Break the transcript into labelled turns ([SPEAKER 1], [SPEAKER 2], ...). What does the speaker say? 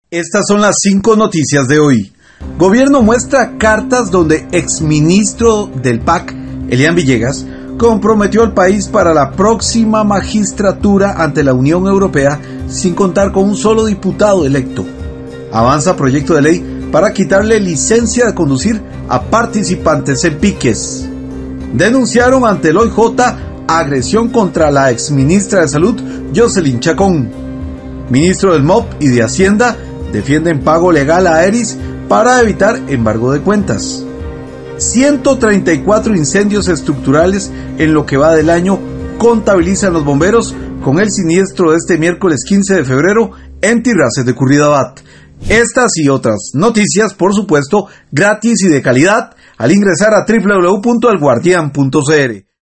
[SPEAKER 1] Estas son las 5 noticias de hoy. Gobierno muestra cartas donde exministro del PAC, Elian Villegas, comprometió al país para la próxima magistratura ante la Unión Europea sin contar con un solo diputado electo. Avanza proyecto de ley para quitarle licencia de conducir a participantes en piques. Denunciaron ante el OIJ agresión contra la exministra de Salud, Jocelyn Chacón. Ministro del MOP y de Hacienda defienden pago legal a Aeris para evitar embargo de cuentas. 134 incendios estructurales en lo que va del año contabilizan los bomberos, con el siniestro de este miércoles 15 de febrero en Tirraces de Curridabat. Estas y otras noticias, por supuesto, gratis y de calidad, al ingresar a www.elguardian.cr.